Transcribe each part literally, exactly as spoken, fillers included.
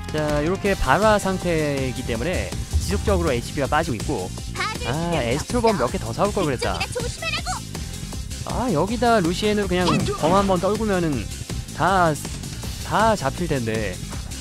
자, 이렇게 발화 상태이기 때문에 지속적으로 에이치피가 빠지고 있고. 아, 에스트로범 몇 개 더 사올 걸 그랬다. 아, 여기다 루시엔으로 그냥 범 한번 떨구면은 다, 다 잡힐 텐데.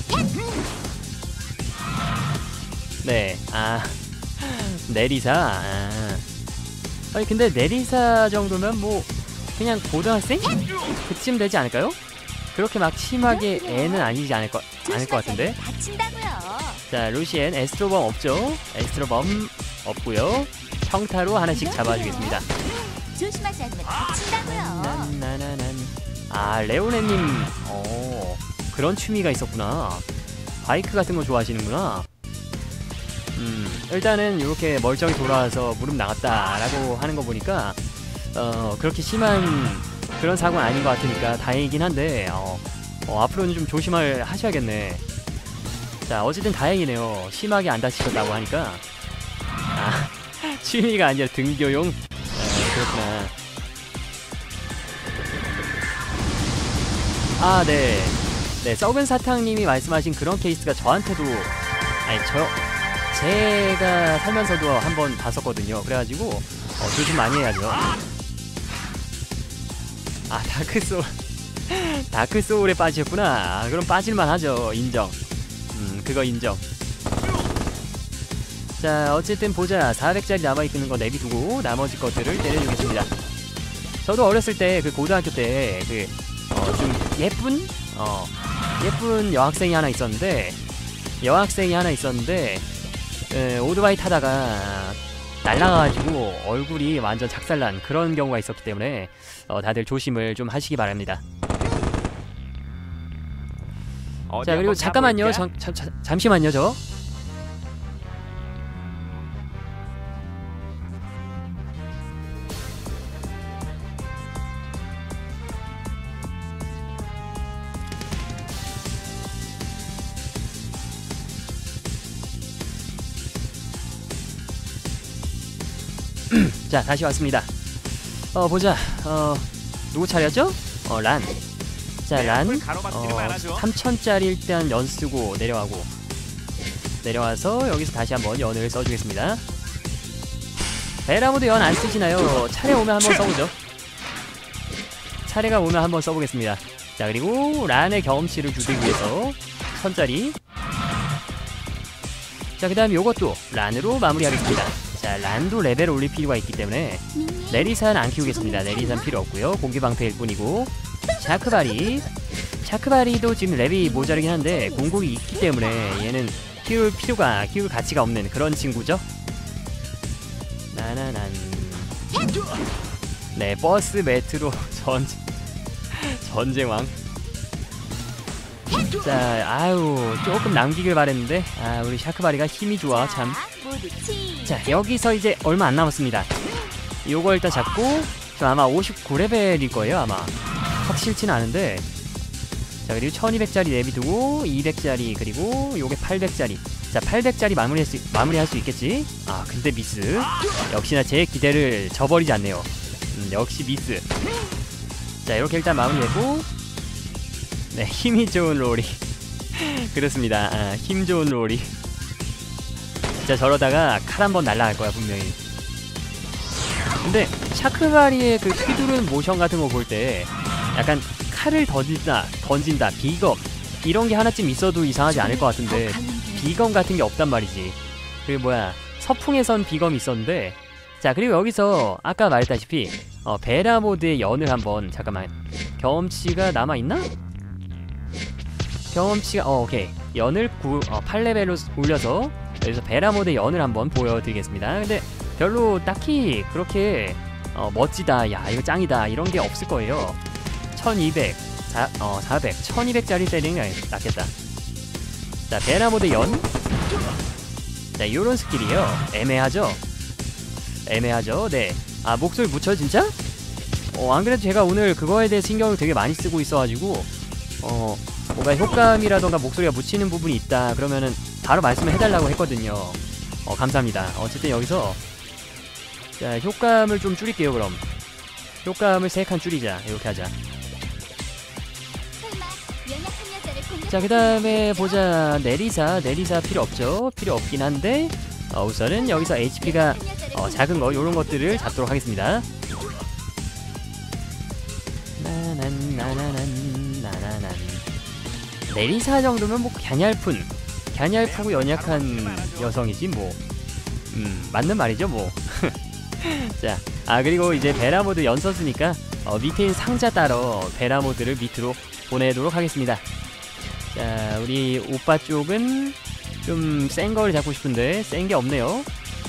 네, 아, 내리사. 아. 아니, 근데 내리사 정도면 뭐, 그냥 고등학생? 그쯤 되지 않을까요? 그렇게 막 심하게 애는 아니지 않을 것, 않을 것 같은데. 자, 루시엔 에스트로범 없죠? 에스트로범 없고요. 평타로 하나씩 잡아주겠습니다. 조심하지 않으면 다친다고요. 난난난난. 아, 레오네님, 어, 그런 취미가 있었구나. 바이크 같은 거 좋아하시는구나. 음, 일단은 이렇게 멀쩡히 돌아와서 무릎 나갔다라고 하는 거 보니까 어, 그렇게 심한 그런 사고는 아닌 것 같으니까 다행이긴 한데 어, 어, 앞으로는 좀 조심을 하셔야겠네. 자, 어쨌든 다행이네요. 심하게 안 다치셨다고 하니까. 아, 취미가 아니라 등교용? 아, 그렇구나. 아, 네. 네, 썩은 사탕님이 말씀하신 그런 케이스가 저한테도, 아니, 저, 제가 살면서도 한번 봤었거든요. 그래가지고, 어, 조심 많이 해야죠. 아, 다크소울. 다크소울에 빠지셨구나. 아, 그럼 빠질만 하죠. 인정. 음, 그거 인정. 자, 어쨌든 보자. 사백짜리 남아있는 거 내비두고 나머지 것들을 때려주겠습니다. 저도 어렸을 때, 그 고등학교 때, 그, 어, 좀 예쁜? 어, 예쁜 여학생이 하나 있었는데, 여학생이 하나 있었는데, 에, 오토바이 타다가 날아가가지고 얼굴이 완전 작살난 그런 경우가 있었기 때문에, 어, 다들 조심을 좀 하시기 바랍니다. 자, 그리고 잠깐만요. 저, 저, 저, 잠시만요, 저. 자, 다시 왔습니다. 어, 보자. 어, 누구 차례였죠? 어, 란. 자, 란. 어, 삼천짜리 일단 연 쓰고 내려가고. 내려와서 여기서 다시 한번 연을 써주겠습니다. 베라모드 연 안 쓰시나요? 차례 오면 한번 써보죠. 차례가 오면 한번 써보겠습니다. 자, 그리고 란의 경험치를 주기 위해서 천짜리. 자, 그 다음 요것도 란으로 마무리하겠습니다. 자, 란도 레벨 올릴 필요가 있기 때문에 내리산 안 키우겠습니다. 내리산 필요 없고요. 공기방패일 뿐이고. 샤크바리. 샤크바리도 지금 랩이 모자르긴 한데 공격이 있기 때문에 얘는 키울 필요가, 키울 가치가 없는 그런 친구죠. 나나난. 네, 버스 메트로 전 전쟁왕. 자, 아유, 조금 남기길 바랬는데, 아, 우리 샤크바리가 힘이 좋아, 참. 자, 여기서 이제 얼마 안 남았습니다. 요거 일단 잡고, 저 아마 오십구 레벨일 거예요, 아마. 확실치는 않은데. 자, 그리고 천이백짜리 내비두고, 이백짜리, 그리고 요게 팔백짜리. 자, 팔백짜리 마무리할 수, 마무리할 수 있겠지? 아, 근데 미스. 역시나 제 기대를 저버리지 않네요. 음, 역시 미스. 자, 이렇게 일단 마무리했고, 네, 힘이 좋은 로리. 그렇습니다. 아, 힘 좋은 로리. 진짜 저러다가 칼 한번 날라갈 거야, 분명히. 근데 샤크바리의 그 휘두른 모션 같은 거 볼 때 약간 칼을 던진다, 던진다, 비검 이런 게 하나쯤 있어도 이상하지 않을 것 같은데 비검 같은 게 없단 말이지. 그 뭐야, 서풍에선 비검이 있었는데. 자, 그리고 여기서 아까 말했다시피 어, 베라 모드의 연을 한번, 잠깐만, 경험치가 남아있나? 경험치가, 어, 오케이. 연을 구, 어, 팔 레벨로 올려서 여기서 베라 모드의 연을 한번 보여드리겠습니다. 근데 별로 딱히 그렇게 어, 멋지다, 야 이거 짱이다 이런 게 없을 거예요. 천이백, 사, 어, 사백, 천이백짜리 때리는 게 낫겠다. 자, 베라 모드 연. 자, 요런 스킬이에요. 애매하죠? 애매하죠? 네. 아, 목소리 묻혀 진짜? 어, 안 그래도 제가 오늘 그거에 대해 신경을 되게 많이 쓰고 있어가지고 어, 뭔가 효과음이라던가 목소리가 묻히는 부분이 있다 그러면은 바로 말씀을 해달라고 했거든요. 어, 감사합니다. 어쨌든 여기서 자, 효과음을 좀 줄일게요. 그럼 효과음을 세 칸 줄이자. 이렇게 하자. 설마 연약한 여자를 공격 자, 그 다음에 보자. 내리사, 내리사 필요 없죠. 필요 없긴 한데 어, 우선은 여기서 에이치피가 어, 작은 거 요런 것들을 잡도록 하겠습니다. 나난나나난 나나난. 내리사 정도면 뭐 갸냘픈 갸냘프고 연약한 여성이지 뭐. 음 맞는 말이죠 뭐. 자, 아 그리고 이제 베라모드 연서스니까 어, 밑에 있는 상자 따러 베라모드를 밑으로 보내도록 하겠습니다. 자, 우리 오빠 쪽은 좀 센 거를 잡고 싶은데 센 게 없네요.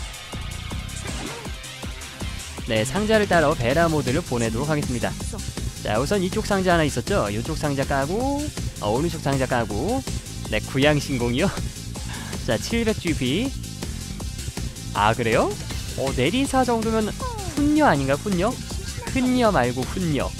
네, 상자를 따러 베라모드를 보내도록 하겠습니다. 자, 우선 이쪽 상자 하나 있었죠? 이쪽 상자 까고 어, 오른쪽 상자 까고. 네, 구양신공이요. 자, 칠백 지피. 아 그래요? 어, 내리사 정도면 훈녀 아닌가? 훈녀? 흔녀 말고 훈녀.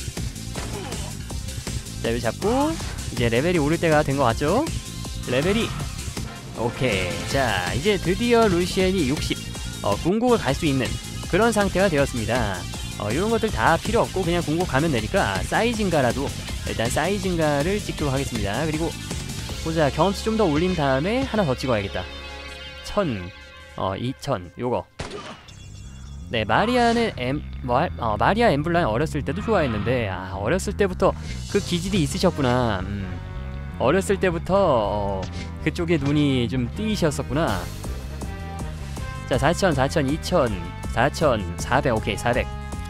자, 여기 잡고 이제 레벨이 오를 때가 된 것 같죠? 레벨이 오케이. 자, 이제 드디어 루시엔이 육십 어, 궁극을 갈 수 있는 그런 상태가 되었습니다. 어, 이런 것들 다 필요 없고 그냥 궁극 가면 되니까 사이징가라도 일단 사이징가를 찍도록 하겠습니다. 그리고 보자, 경험치 좀 더 올린 다음에 하나 더 찍어야겠다. 천, 어, 이천 요거. 네, 마리아는 엠, 뭐, 어, 마리아 엠블라는 어렸을 때도 좋아했는데 아, 어렸을 때부터 그 기질이 있으셨구나. 음, 어렸을 때부터 어, 그쪽에 눈이 좀 뜨이셨었구나. 자, 사천, 사천, 이천, 사천, 사백, 오케이, 사백.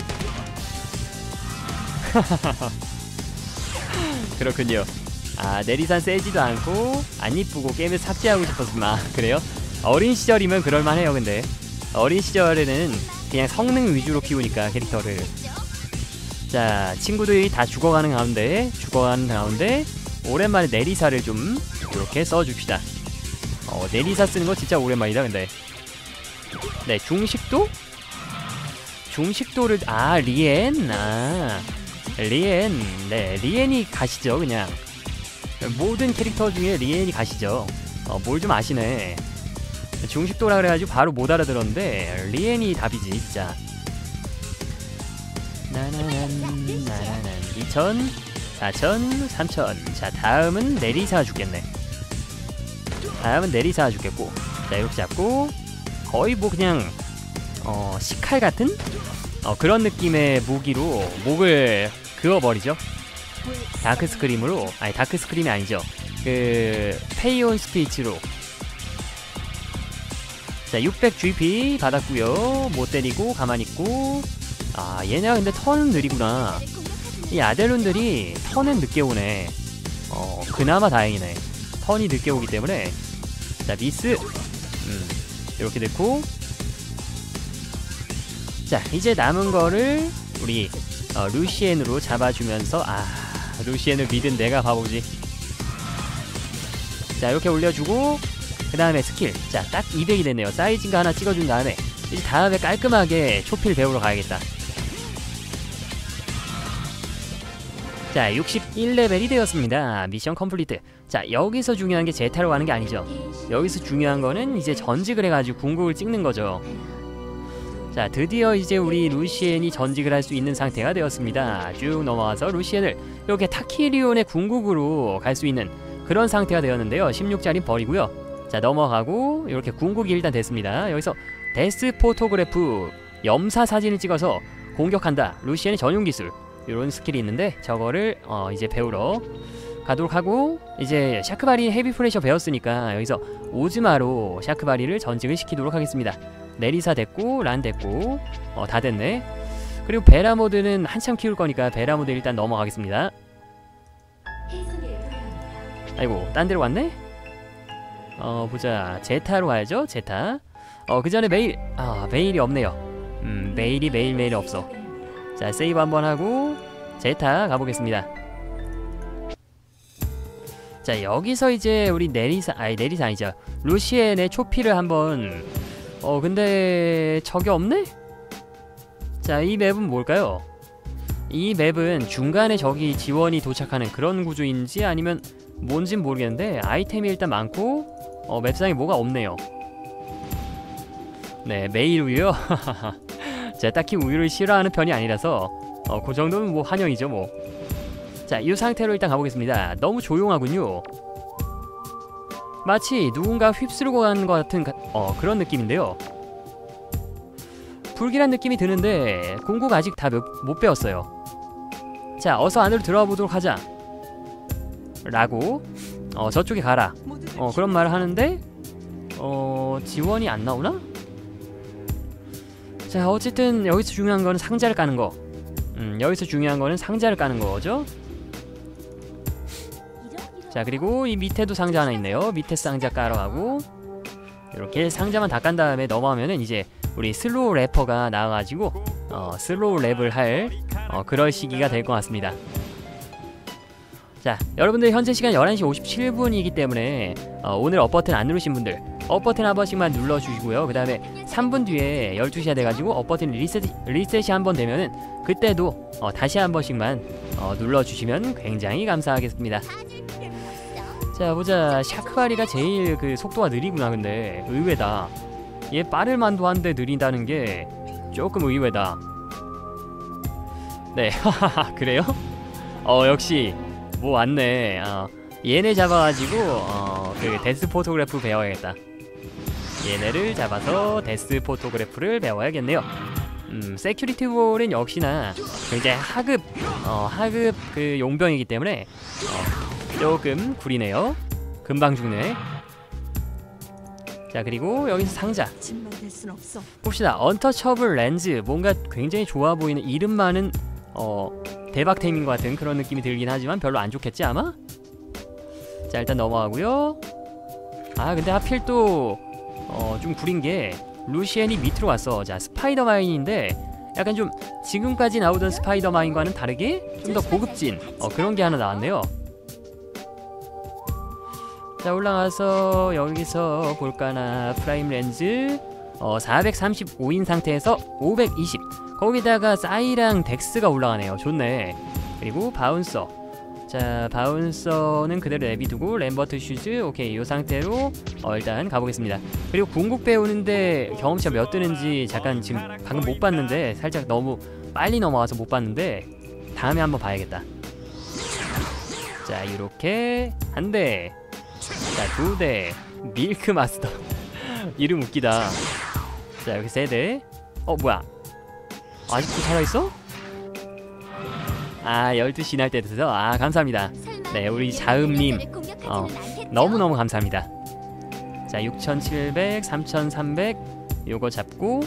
그렇군요. 아, 내리산 세지도 않고 안 이쁘고 게임을 삭제하고 싶었으면. 아, 그래요? 어린 시절이면 그럴만해요. 근데 어린 시절에는 그냥 성능 위주로 키우니까 캐릭터를. 자, 친구들이 다 죽어가는 가운데 죽어가는 가운데 오랜만에 내리사를 좀 이렇게 써줍시다. 어, 내리사 쓰는 거 진짜 오랜만이다. 근데 네, 중식도? 중식도를 아 리엔 아 리엔 네 리엔이 가시죠. 그냥 모든 캐릭터 중에 리엔이 가시죠. 어, 뭘 좀 아시네. 중식도라 그래가지고 바로 못 알아들었는데 리엔이 답이지 진짜. 나나난 나나난. 이천, 사천, 삼천. 자, 다음은 내리사 죽겠네. 다음은 내리사 죽겠고. 자, 이렇게 잡고 거의 뭐 그냥 어 식칼 같은 어 그런 느낌의 무기로 목을 그어버리죠. 다크 스크림으로. 아니, 다크 스크림이 아니죠. 그 페이온 스피치로. 자, 육백 지피 받았고요. 못 때리고 가만히 있고. 아, 얘네가 근데 턴은 느리구나. 이 아델룬들이 턴은 늦게 오네. 어, 그나마 다행이네. 턴이 늦게 오기 때문에. 자, 미스. 음, 이렇게 넣고. 자, 이제 남은 거를 우리 어, 루시엔으로 잡아주면서. 아, 루시엔을 믿은 내가 바보지. 자, 이렇게 올려주고 그 다음에 스킬. 자, 딱 이백이 됐네요. 사이징가 하나 찍어준 다음에 이제 다음에 깔끔하게 초필 배우러 가야겠다. 자, 육십일 레벨이 되었습니다. 미션 컴플리트. 자, 여기서 중요한 게 제타로 가는 게 아니죠. 여기서 중요한 거는 이제 전직을 해가지고 궁극을 찍는 거죠. 자, 드디어 이제 우리 루시엔이 전직을 할 수 있는 상태가 되었습니다. 쭉 넘어와서 루시엔을 이렇게 타키리온의 궁극으로 갈 수 있는 그런 상태가 되었는데요. 십육 짜리 버리고요. 자, 넘어가고 이렇게 궁극이 일단 됐습니다. 여기서 데스 포토그래프 염사 사진을 찍어서 공격한다. 루시엔의 전용 기술. 이런 스킬이 있는데 저거를 어 이제 배우러 가도록 하고, 이제 샤크바리 헤비 프레셔 배웠으니까 여기서 오즈마로 샤크바리를 전직을 시키도록 하겠습니다. 내리사 됐고 란 됐고 어 다 됐네. 그리고 베라모드는 한참 키울 거니까 베라모드 일단 넘어가겠습니다. 아이고, 딴 데로 왔네? 어 보자. 제타로 가야죠. 제타. 어 그 전에 메일. 아 메일이 없네요. 음 메일이 매일매일 없어. 자, 세이브 한번 하고 제타 가보겠습니다. 자, 여기서 이제 우리 내리사 아니 내리사 아니죠. 루시엔의 초피를 한번. 어 근데 저게 없네? 자, 이 맵은 뭘까요? 이 맵은 중간에 저기 지원이 도착하는 그런 구조인지 아니면 뭔진 모르겠는데 아이템이 일단 많고 어 맵상에 뭐가 없네요. 네, 메일 우유요. 제가 딱히 우유를 싫어하는 편이 아니라서 어, 그 정도는 뭐 환영이죠 뭐. 자, 이 상태로 일단 가보겠습니다. 너무 조용하군요. 마치 누군가 휩쓸고 가는 것 같은 가, 어, 그런 느낌인데요. 불길한 느낌이 드는데 공국 아직 다 못 배웠어요. 자, 어서 안으로 들어가 보도록 하자 라고 어, 저쪽에 가라 어, 그런 말을 하는데 어, 지원이 안 나오나? 자, 어쨌든 여기서 중요한 거는 상자를 까는 거. 음, 여기서 중요한 거는 상자를 까는 거죠. 자, 그리고 이 밑에도 상자 하나 있네요. 밑에 상자 깔아 가고 이렇게 상자만 다 깐 다음에 넘어가면은 이제 우리 슬로우 래퍼가 나와가지고 어, 슬로우 랩을 할 어, 그럴 시기가 될 것 같습니다. 자, 여러분들 현재 시간 열한 시 오십칠 분이기 때문에 어, 오늘 업 버튼 안 누르신 분들 업 버튼 한 번씩만 눌러주시고요. 그 다음에 삼 분 뒤에 열두 시가 돼가지고 업 버튼 리셋, 리셋이 한 번 되면은 그때도 어, 다시 한 번씩만 어, 눌러주시면 굉장히 감사하겠습니다. 자, 보자. 샤크바리가 제일 그 속도가 느리구나. 근데 의외다. 얘 빠를 만도 한데 느린다는 게 조금 의외다. 네, 하하하. 그래요? 어, 역시 뭐 왔네. 어, 얘네 잡아가지고 어, 그 데스 포토그래프 배워야겠다. 얘네를 잡아서 데스 포토그래프를 배워야겠네요. 음, 세큐리티 볼은 역시나 굉장히 하급 어, 하급 그 용병이기 때문에 어, 조금 구리네요. 금방 죽네. 자, 그리고 여기서 상자 봅시다. 언터처블 렌즈. 뭔가 굉장히 좋아 보이는 이름 많은 어, 대박템인 것 같은 그런 느낌이 들긴 하지만 별로 안 좋겠지 아마? 자, 일단 넘어가고요. 아, 근데 하필 또 어, 좀 구린 게 루시엔이 밑으로 갔어. 자, 스파이더마인인데 약간 좀 지금까지 나오던 스파이더마인과는 다르게 좀 더 고급진 어, 그런 게 하나 나왔네요. 자, 올라가서 여기서 볼까나. 프라임 렌즈 어, 사백삼십오인 상태에서 오백이십. 거기다가 싸이랑 덱스가 올라가네요. 좋네. 그리고 바운서. 자, 바운서는 그대로 내비두고 램버트 슈즈 오케이. 이 상태로 어, 일단 가보겠습니다. 그리고 궁극 배우는데 경험치가 몇 뜨는지 잠깐 지금 방금 못 봤는데 살짝 너무 빨리 넘어가서 못 봤는데 다음에 한번 봐야겠다. 자, 이렇게 한 대. 자, 두 대. 밀크 마스터. 이름 웃기다. 자, 여기 세 대. 어, 뭐야? 아직도 살아있어? 아, 열두 시 날 때 돼서 아, 감사합니다. 네, 우리 자음님 어, 너무너무 감사합니다. 자, 육천칠백, 삼천삼백 요거 잡고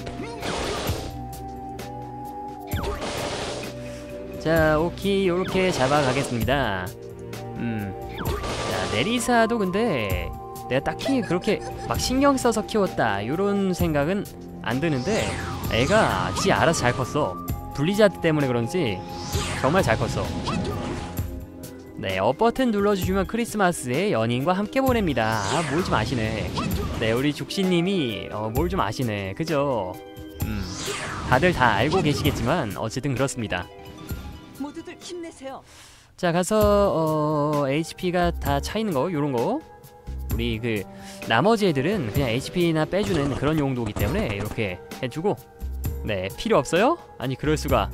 자, 오케이. 요렇게 잡아가겠습니다. 음, 자, 네리사도 근데 내가 딱히 그렇게 막 신경 써서 키웠다 요런 생각은 안 드는데 애가 지 알아서 잘 컸어. 블리자드 때문에 그런지 정말 잘 컸어. 네, 업 버튼 눌러주시면 크리스마스에 연인과 함께 보냅니다. 아, 뭘 좀 아시네. 네, 우리 죽신님이 어, 뭘 좀 아시네. 그죠? 음, 다들 다 알고 계시겠지만 어쨌든 그렇습니다. 모두들 힘내세요. 자, 가서 어, 에이치피가 다 차있는 거 요런 거 우리 그 나머지 애들은 그냥 에이치피나 빼주는 그런 용도이기 때문에 이렇게 해주고. 네, 필요 없어요? 아니, 그럴 수가.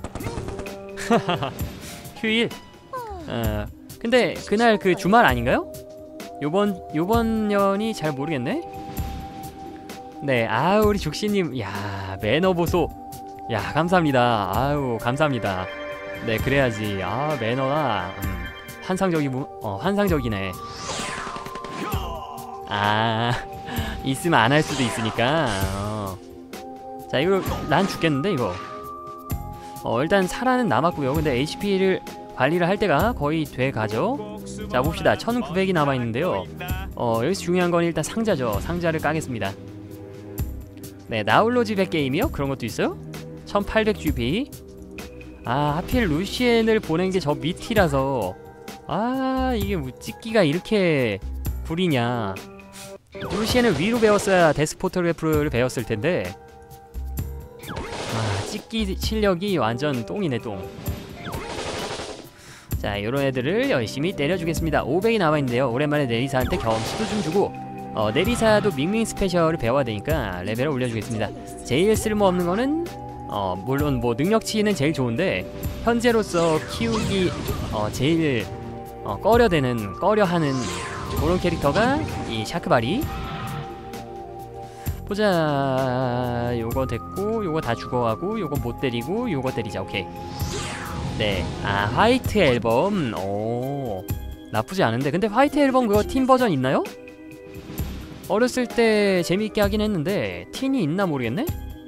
휴일. 어, 근데 그날 그 주말 아닌가요? 요번 요번 년이 잘 모르겠네. 네, 아, 우리 죽시님, 야, 매너 보소. 야, 감사합니다. 아유, 감사합니다. 네, 그래야지. 아, 매너가 음, 환상적이 어, 환상적이네. 아, 있으면 안 할 수도 있으니까. 어. 자, 이거 난 죽겠는데 이거. 어, 일단 사라는 남았고요. 근데 에이치피를 관리를 할 때가 거의 돼 가죠. 자, 봅시다. 천구백이 남아있는데요. 어, 여기서 중요한 건 일단 상자죠. 상자를 까겠습니다. 네, 나홀로지 백 게임이요? 그런 것도 있어요? 천팔백 지비. 아, 하필 루시엔을 보낸 게 저 밑이라서. 아, 이게 뭐 찍기가 이렇게 구리냐. 루시엔을 위로 배웠어야 데스포토그래프를 배웠을 텐데. 아, 찍기 실력이 완전 똥이네, 똥. 자, 요런 애들을 열심히 때려주겠습니다. 오백이 남아있는데요. 오랜만에 네리사한테 경험치도 좀 주고 어, 네리사도 밍밍 스페셜을 배워야 되니까 레벨을 올려주겠습니다. 제일 쓸모없는 거는 어, 물론 뭐 능력치는 제일 좋은데 현재로서 키우기 어, 제일 어, 꺼려되는 꺼려하는 그런 캐릭터가 이 샤크바리. 보자. 요거 됐고 요거 다 죽어가고 요거 못 때리고 요거 때리자. 오케이. 네. 아 화이트 앨범. 오 나쁘지 않은데. 근데 화이트 앨범 그거 팀 버전 있나요? 어렸을 때 재미있게 하긴 했는데 틴이 있나 모르겠네?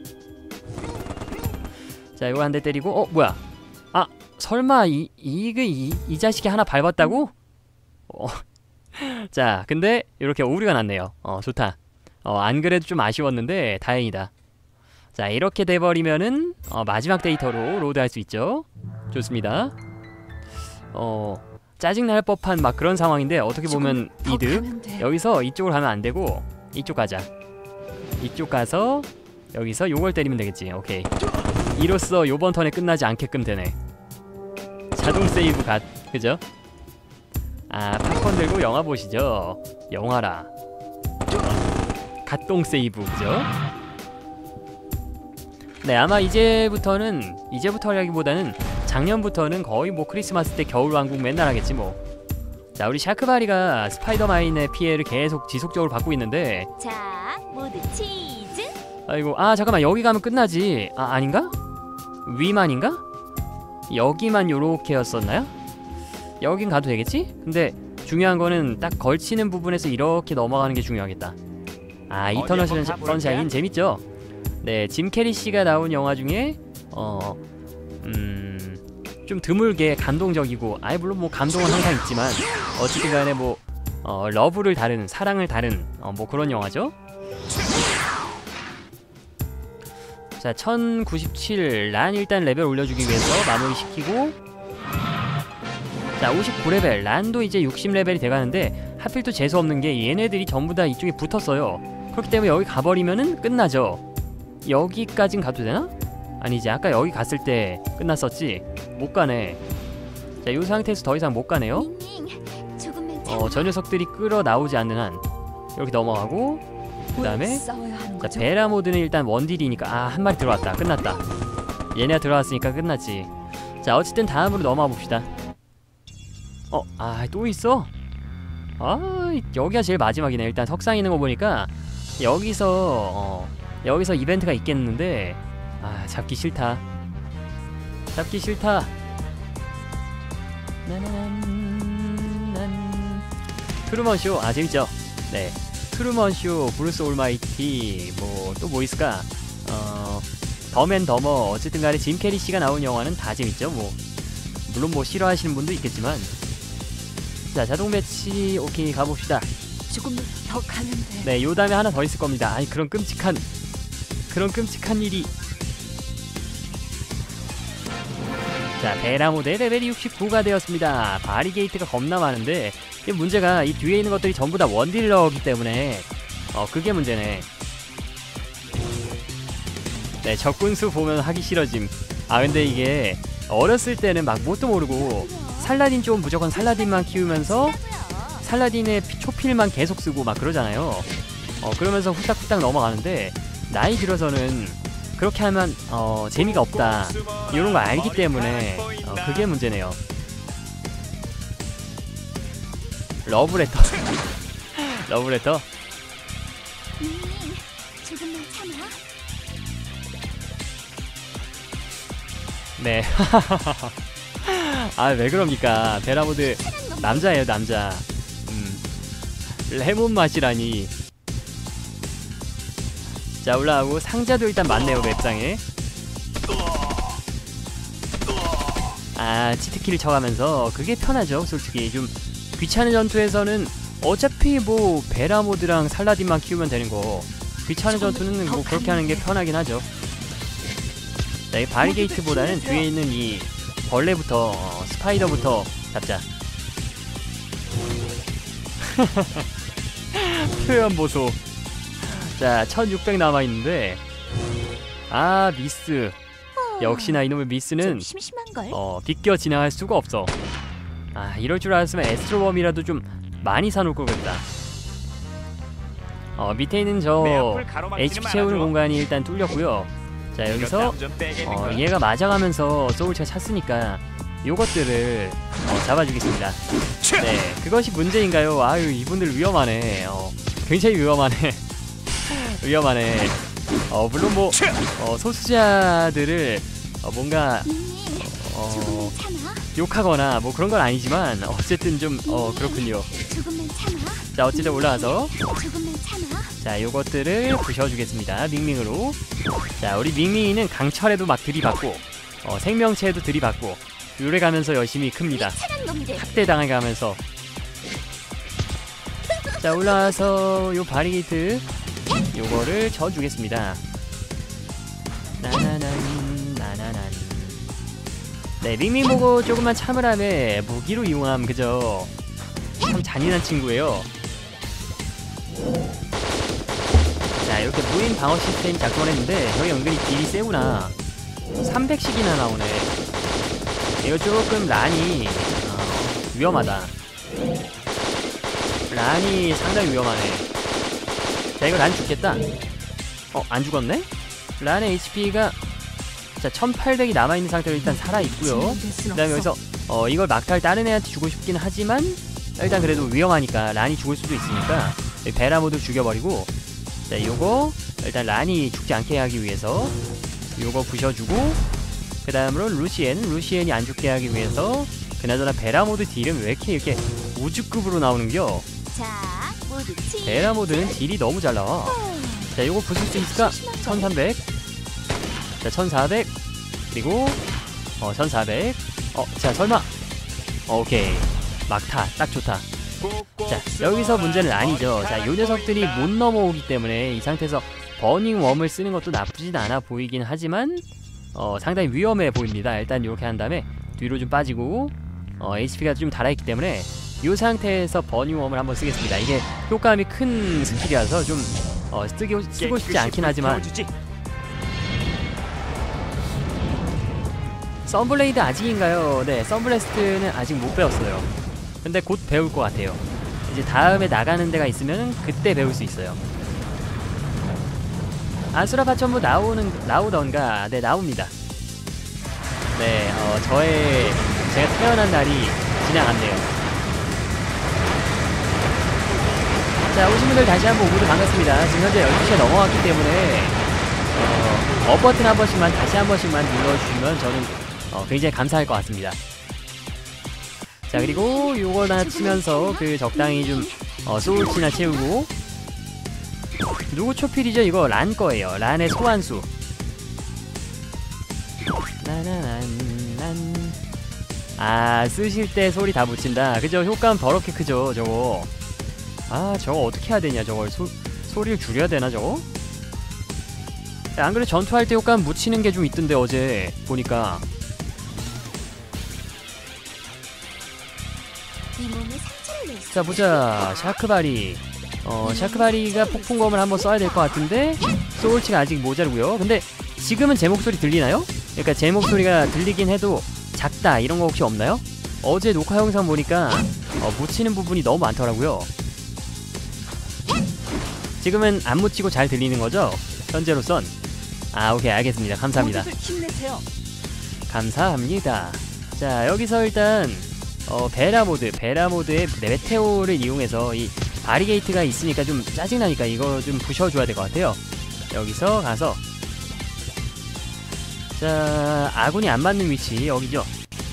자 이거 한 대 때리고. 어 뭐야. 아 설마 이, 이, 이, 이 자식이 하나 밟았다고? 어. 자 근데 이렇게 오류가 났네요. 어 좋다. 어 안그래도 좀 아쉬웠는데 다행이다. 자 이렇게 돼버리면은 어, 마지막 데이터로 로드할 수 있죠. 좋습니다. 어 짜증날 법한 막 그런 상황인데 어떻게 보면 이득. 여기서 이쪽으로 가면 안되고 이쪽 가자. 이쪽 가서 여기서 요걸 때리면 되겠지. 오케이. 이로써 요번 턴에 끝나지 않게끔 되네. 자동 세이브 갓. 그죠? 아 팝콘 들고 영화 보시죠. 영화라. 갓동 세이브. 그죠? 네 아마 이제부터는 이제부터라기보다는 작년부터는 거의 뭐 크리스마스 때 겨울왕국 맨날 하겠지 뭐. 자 우리 샤크바리가 스파이더마인의 피해를 계속 지속적으로 받고 있는데. 자 모두 치즈. 아이고 아 잠깐만 여기 가면 끝나지. 아 아닌가? 위만인가? 여기만 요렇게였었나요? 여긴 가도 되겠지? 근데 중요한 거는 딱 걸치는 부분에서 이렇게 넘어가는 게 중요하겠다. 아 이터널 선샤인 재밌죠? 네 짐 캐리 씨가 나온 영화 중에 어... 음... 좀 드물게 감동적이고, 아예 물론 뭐 감동은 항상 있지만 어쨌든 간에 뭐 어, 러브를 다루는, 사랑을 다룬 어, 뭐 그런 영화죠. 자 천구십칠 란 일단 레벨 올려주기 위해서 마무리 시키고, 자 오십구 레벨 란도 이제 육십 레벨이 돼가는데 하필 또 재수없는 게 얘네들이 전부 다 이쪽에 붙었어요. 그렇기 때문에 여기 가버리면은 끝나죠. 여기까진 가도 되나? 아니지, 아까 여기 갔을 때 끝났었지. 못 가네. 자 이 상태에서 더 이상 못 가네요. 어, 저 녀석들이 끌어 나오지 않는 한 이렇게 넘어가고, 그 다음에 자 베라 모드는 일단 원딜이니까 아 한 마리 들어왔다. 끝났다. 얘네가 들어왔으니까 끝났지. 자 어쨌든 다음으로 넘어가 봅시다. 어, 아 또 있어? 아 여기가 제일 마지막이네. 일단 석상 있는 거 보니까 여기서 어, 여기서 이벤트가 있겠는데 아 잡기 싫다. 잡기 싫다. 트루먼쇼 아 재밌죠? 네 트루먼쇼, 브루스 올마이티, 뭐 또 뭐 있을까? 어 덤앤 더머, 어쨌든 간에 짐 캐리 씨가 나온 영화는 다 재밌죠. 뭐 물론 뭐 싫어하시는 분도 있겠지만. 자 자동 배치 오케이 가봅시다. 조금 더 가는데. 네 요 다음에 하나 더 있을 겁니다. 아니 그런 끔찍한 그런 끔찍한 일이. 자 베라 모드의 레벨이 육십구가 되었습니다. 바리게이트가 겁나 많은데 이 문제가 이 뒤에 있는 것들이 전부 다 원딜러기 때문에 어 그게 문제네. 네 적군수 보면 하기 싫어짐. 아 근데 이게 어렸을 때는 막 뭣도 모르고 살라딘 좀 무조건 살라딘만 키우면서 살라딘의 초필만 계속 쓰고 막 그러잖아요. 어 그러면서 후딱후딱 넘어가는데 나이 들어서는 그렇게 하면 어 재미가 없다 이런 거 알기 때문에 어, 그게 문제네요. 러브레터. 러브레터. 조금만 참아. 네. 아 왜 그럽니까? 베라모드 남자예요 남자. 음 레몬 맛이라니. 자 올라가고 상자도 일단 많네요 맵상에. 아 치트키를 쳐가면서 그게 편하죠. 솔직히 좀 귀찮은 전투에서는 어차피 뭐 베라모드랑 살라딘만 키우면 되는 거, 귀찮은 전투는 뭐 그렇게 하는 게 편하긴 하죠. 자 이 바리게이트보다는 뒤에 있는 이 벌레부터 어, 스파이더부터 잡자. 표현 보소. 자 천육백 남아있는데 아 미스. 역시나 이놈의 미스는 어 비껴 지나갈 수가 없어. 아 이럴 줄 알았으면 에스트로범이라도 좀 많이 사놓을 거겠다. 어 밑에 있는 저 에이치피 채우는 공간이 일단 뚫렸고요. 자 여기서 어 얘가 맞아가면서 소울차 찼으니까 요것들을 어, 잡아주겠습니다. 네, 그것이 문제인가요? 아유, 이분들 위험하네. 어, 굉장히 위험하네. 위험하네. 어, 물론 뭐 어, 소수자들을 어, 뭔가 어, 조금만 참아. 욕하거나 뭐 그런 건 아니지만 어쨌든 좀 어, 그렇군요. 조금만 참아. 자, 어쨌든 올라와서 조금만 참아. 자, 요것들을 부셔주겠습니다. 밍밍으로. 자, 우리 밍밍이는 강철에도 막 들이받고 어, 생명체에도 들이받고 요래가면서 열심히 큽니다. 차란 놈들. 학대당해가면서. 자, 올라와서 요 바리게이트 요거를 쳐주겠습니다. 나나난 나나난. 네, 밍밍 보고 조금만 참으라며 무기로 이용함. 그죠? 참 잔인한 친구예요. 자, 이렇게 무인 방어 시스템이 작동을 했는데 저기 은근히 딜이 세구나. 삼백씩이나 나오네. 이거 조금 란이 어, 위험하다. 란이 상당히 위험하네. 자, 이거 란 죽겠다. 어, 안 죽었네? 란의 에이치피가 자, 천팔백이 남아있는 상태로 일단 살아있고요. 그 다음에 여기서 어, 이걸 막탈 다른 애한테 주고 싶긴 하지만 일단 그래도 위험하니까 란이 죽을 수도 있으니까 베라모드 죽여버리고, 자, 요거 일단 란이 죽지 않게 하기 위해서 요거 부셔주고, 그 다음으로 루시엔 루시엔이 안 죽게 하기 위해서 그나저나 베라모드 딜은 왜 이렇게 이렇게 우주급으로 나오는겨? 자, 모두 치. 베라모드는 딜이 너무 잘 나와. 자, 요거 부술 수 있을까? 천삼백. 자, 천사백. 그리고 어 천사백. 어, 자, 설마. 어, 오케이. 막타 딱 좋다. 자, 여기서 문제는 아니죠. 자, 요 녀석들이 못 넘어오기 때문에 이 상태에서 버닝 웜을 쓰는 것도 나쁘진 않아 보이긴 하지만 어, 상당히 위험해 보입니다. 일단 이렇게 한 다음에 뒤로 좀 빠지고 어, 에이치피가 좀 달아있기 때문에 이 상태에서 버닝 웜을 한번 쓰겠습니다. 이게 효과음이 큰 스킬이라서 좀 어, 쓰기, 쓰고 싶지 않긴 하지만. 썬블레이드 아직인가요? 네, 썬블레스트는 아직 못 배웠어요. 근데 곧 배울 것 같아요. 이제 다음에 나가는 데가 있으면 그때 배울 수 있어요. 아수라 파천부 나오는 나오던가. 네, 나옵니다. 네, 어, 저의 제가 태어난 날이 지나갔네요. 자, 오신 분들 다시 한번 모두 반갑습니다. 지금 현재 열두 시에 넘어왔기 때문에 어, 업 버튼 한 번씩만 다시 한 번씩만 눌러주시면 저는 어, 굉장히 감사할 것 같습니다. 자, 그리고 요걸 하나 치면서 그 적당히 좀 어, 소울치나 채우고. 누구 초필이죠? 이거 란 거예요. 란의 소환수. 나나난. 아, 쓰실 때 소리 다 붙인다. 그죠? 효과는 더럽게 크죠, 저거. 아, 저거 어떻게 해야 되냐, 저걸. 소, 소리를 줄여야 되나, 저거? 야, 안 그래도 전투할 때 효과는 묻히는 게 좀 있던데, 어제 보니까. 이 몸에 상처를 낼 수. 자, 보자. 샤크바리. 어, 샤크바리가 폭풍검을 한번 써야 될 것 같은데 소울치가 아직 모자르고요. 근데 지금은 제 목소리 들리나요? 그러니까 제 목소리가 들리긴 해도 작다 이런 거 혹시 없나요? 어제 녹화 영상 보니까 어, 묻히는 부분이 너무 많더라고요. 지금은 안 묻히고 잘 들리는 거죠? 현재로선. 아, 오케이, 알겠습니다. 감사합니다. 힘내세요. 감사합니다. 자, 여기서 일단 어, 베라 모드, 베라 모드의 메테오를 이용해서 이 바리게이트가 있으니까 좀 짜증나니까 이거 좀 부셔줘야 될 것 같아요. 여기서 가서 자, 아군이 안 맞는 위치 여기죠.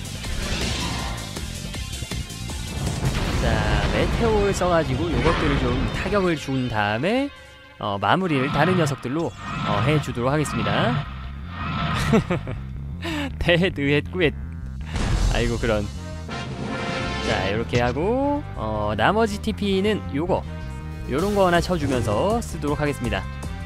자, 메테오를 써가지고 요것들을 좀 타격을 준 다음에 어, 마무리를 다른 녀석들로 어, 해주도록 하겠습니다. 대드엣 꾸엣. 아이고, 그런. 자, 이렇게 하고 어, 나머지 티피는 요거 요런 거 하나 쳐주면서 쓰도록 하겠습니다.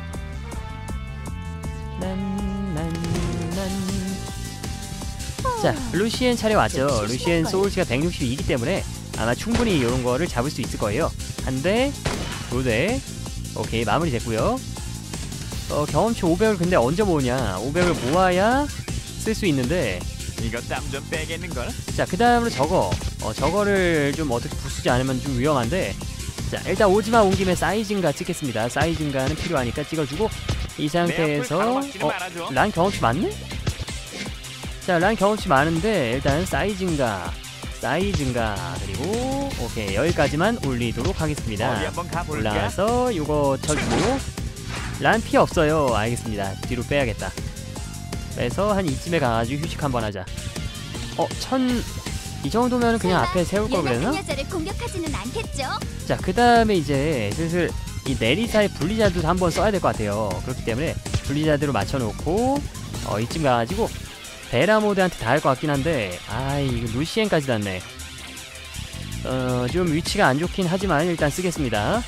난, 난, 난. 자, 루시엔 차례 왔죠. 루시엔 소울치가 백육십이이기 때문에 아마 충분히 요런 거를 잡을 수 있을 거예요. 한 대, 두 대. 오케이, 마무리 됐고요. 어, 경험치 오백을 근데 언제 모으냐. 오백을 모아야 쓸 수 있는데 이거 땀 좀 빼겠는걸? 자, 그 다음으로 저거 어, 저거를 좀 어떻게 부수지 않으면 좀 위험한데, 자, 일단 오지마 온 김에 사이징가 찍겠습니다. 사이징가는 필요하니까 찍어주고 이 상태에서 어? 란 경험치 맞네? 자, 란 경험치 많은데 일단 사이즈인가 사이즈인가 그리고 오케이 여기까지만 올리도록 하겠습니다. 어디 한번 가볼까? 올라가서 요거 쳐주고 란 피 없어요. 알겠습니다. 뒤로 빼야겠다. 빼서 한 이쯤에 가가지고 휴식 한번 하자. 어, 천... 이 정도면 그냥 앞에 세울 걸 그랬나? 연락한 여자를 공격하지는 않겠죠? 자, 그 다음에 이제 슬슬 이 네리사의 블리자드도 한번 써야 될 것 같아요. 그렇기 때문에 블리자드로 맞춰놓고 어, 이쯤 가가지고 베라모드한테 닿을 것 같긴 한데 아이 이거 루시엔까지 닿네. 어, 좀 위치가 안 좋긴 하지만 일단 쓰겠습니다.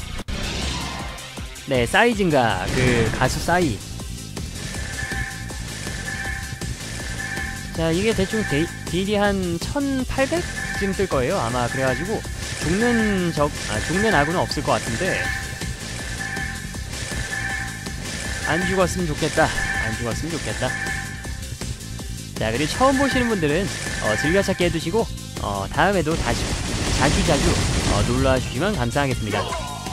네, 사이즈인가 그 가수 싸이. 자, 이게 대충 데, 딜이 한 천팔백쯤 뜰 거예요 아마. 그래가지고 죽는 적, 아, 죽는 아군은 없을 것 같은데 안 죽었으면 좋겠다. 안 죽었으면 좋겠다. 자, 그리고 처음 보시는 분들은 어, 즐겨찾기 해두시고 어, 다음에도 다시 자주자주 어, 놀러와주시면 감사하겠습니다.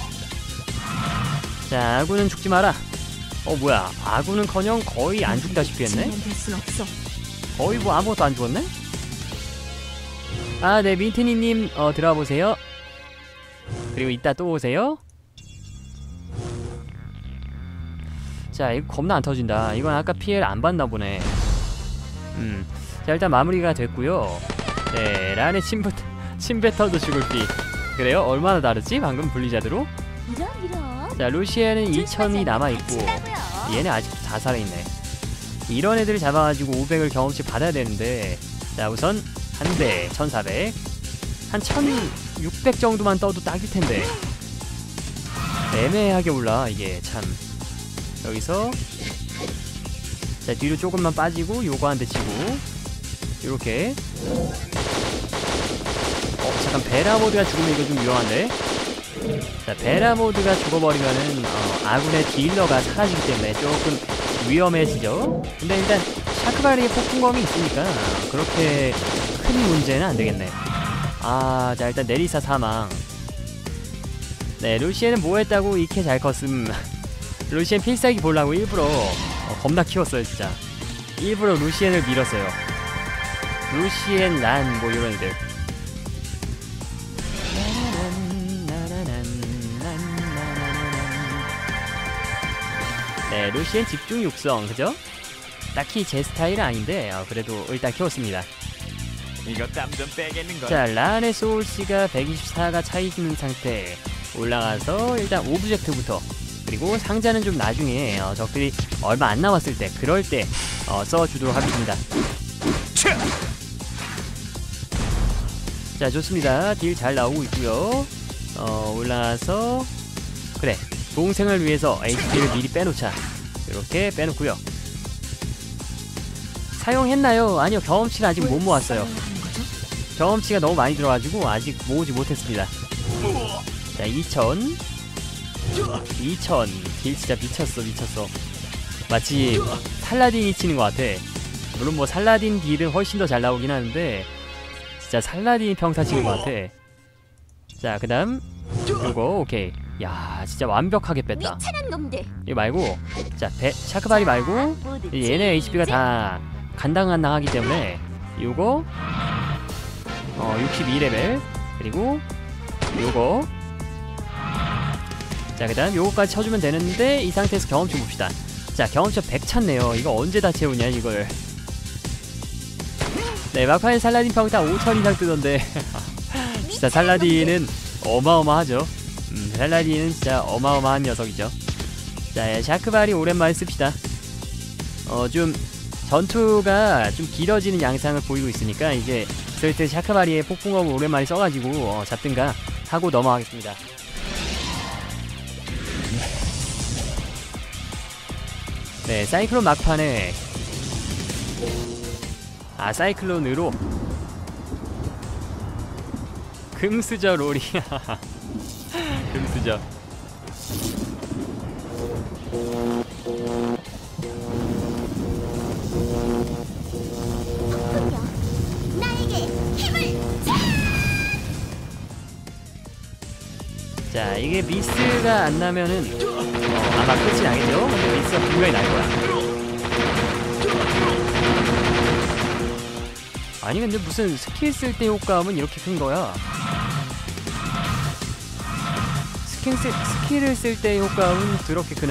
자, 아군은 죽지 마라. 어, 뭐야, 아군은커녕 거의 안 죽다시피 했네. 될 순 없어. 거의 뭐 아무것도 안 죽었네? 아, 네, 민트니님 어, 들어와 보세요. 그리고 이따 또 오세요. 자, 이거 겁나 안 터진다. 이건 아까 피해를 안 받나 보네. 음, 자, 일단 마무리가 됐고요. 네, 란의 침뱉, 침뱉어도 죽을 피. 그래요? 얼마나 다르지? 방금 블리자드로? 이런 이런. 자, 루시에는 이천이 남아있고 얘네 아직도 다 살아있네. 이런 애들을 잡아가지고 오백을 경험치 받아야 되는데, 자, 우선 한 대 천사백, 한 천육백 정도만 떠도 딱일 텐데 애매하게 올라 이게 참. 여기서 자, 뒤로 조금만 빠지고 요거 한 대 치고 요렇게. 어, 잠깐, 베라모드가 죽으면 이거 좀 위험한데. 자, 베라모드가 죽어버리면은 어, 아군의 딜러가 사라지기 때문에 조금 위험해지죠. 근데 일단 샤크바리의 폭풍검이 있으니까 그렇게 큰 문제는 안 되겠네. 아, 자, 일단 네리사 사망. 네, 루시엔은 뭐 했다고 이렇게 잘 컸음. 루시엔 필살기 보려고 일부러 어, 겁나 키웠어요 진짜. 일부러 루시엔을 밀었어요. 루시엔, 란, 뭐 이런 애들. 네, 루시엔 집중 육성, 그죠? 딱히 제 스타일은 아닌데 어, 그래도 일단 키웠습니다. 이거 땀 좀 빼겠는걸? 자, 란의 소울씨가 백이십사가 차이있는 상태. 올라가서 일단 오브젝트부터, 그리고 상자는 좀 나중에 어, 적들이 얼마 안 남았을 때, 그럴 때 어, 써주도록 하겠습니다. 자, 좋습니다. 딜 잘 나오고 있고요. 어, 올라가서 그래, 동생을 위해서 에이치피를 미리 빼놓자. 이렇게 빼놓고요. 사용했나요? 아니요, 경험치를 아직 못 모았어요. 경험치가 너무 많이 들어가지고 아직 모으지 못했습니다. 자, 이천 이천 딜 진짜 미쳤어 미쳤어. 마치 살라딘이 치는 것 같아. 물론 뭐 살라딘 딜은 훨씬 더 잘 나오긴 하는데 진짜 살라딘이 평타 치는 것 같아. 자, 그 다음 요거 오케이. 야, 진짜 완벽하게 뺐다. 미천한 놈들. 이거 말고, 자, 배, 샤크바리 말고 얘네 에이치피가 다 간당간당하기 때문에 요거 어, 육십이 레벨, 그리고 요거. 자, 그 다음 요거까지 쳐주면 되는데 이 상태에서 경험치 봅시다. 자, 경험치 백 찼네요. 이거 언제 다 채우냐 이걸. 네, 막판에 살라딘 평타 오천 이상 뜨던데 진짜 살라딘은 어마어마하죠. 음, 살라딘은 진짜 어마어마한 녀석이죠. 자, 샤크바리 오랜만에 씁시다. 어, 좀 전투가 좀 길어지는 양상을 보이고 있으니까 이제 슬슬 샤크바리의 폭풍검을 오랜만에 써가지고 어, 잡든가 하고 넘어가겠습니다. 네, 사이클론 막판에 아, 사이클론으로 금수저 롤이 금수저. 나에게 힘을 줘! 자, 이게 미스가 안 나면은 어, 아마 끝이 나겠죠? 근데 미스가 분명히 날 거야. 아니 근데 무슨 스킬 쓸 때 효과음은 이렇게 큰 거야? 스킬 쓸, 스킬을 쓸 때 효과음은 그렇게 크네.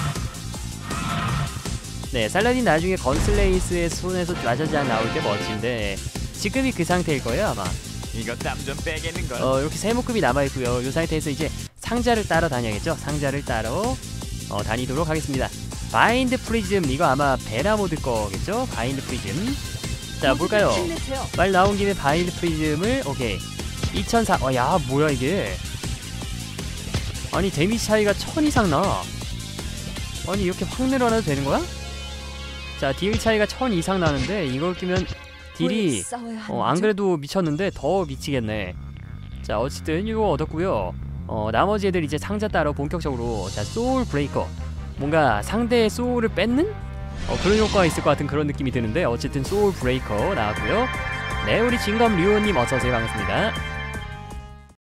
네, 살라딘 나중에 건슬레이스의 손에서 짜자잔 나올 때 멋진데 지금이 그 상태일 거예요 아마. 이거 땀 좀 빼겠는걸. 어 이렇게 세모급이 남아있고요. 이 상태에서 이제 상자를 따러 다녀야겠죠. 상자를 따러 어, 다니도록 하겠습니다. 바인드 프리즘, 이거 아마 베라 모드 거겠죠. 바인드 프리즘. 자 볼까요? 힘내세요. 말 나온 김에 바인드 프리즘을 오케이 이천사. 어 야 뭐야 이게. 아니 데미지 차이가 천 이상 나. 아니 이렇게 확 늘어나도 되는 거야? 자 딜 차이가 천 이상 나는데 이걸 끼면 딜이 싸워야 어, 안 그래도 미쳤는데 더 미치겠네. 자 어쨌든 이거 얻었고요. 어 나머지 애들 이제 상자 따러 본격적으로. 자 소울 브레이커, 뭔가 상대의 소울을 뺏는 어, 그런 효과가 있을 것 같은 그런 느낌이 드는데 어쨌든 소울 브레이커 나왔고요. 네 우리 진검 류호님 어서오세요. 반갑습니다.